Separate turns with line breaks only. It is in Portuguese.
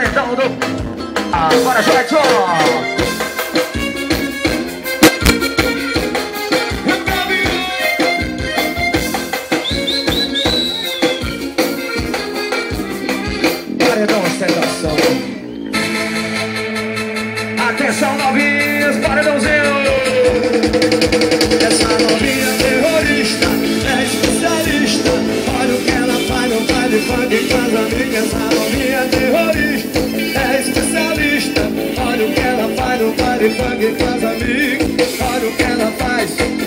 paredão do... Agora, Jorge! Paredão ostentação. Atenção, novinhos, paredãozinho.
Essa novinha terrorista é especialista. Olha o que ela faz no baile funk com as amigas. Essa novinha terrorista é especialista. Olha o que ela faz no baile funk com as amigas. Olha o que ela faz.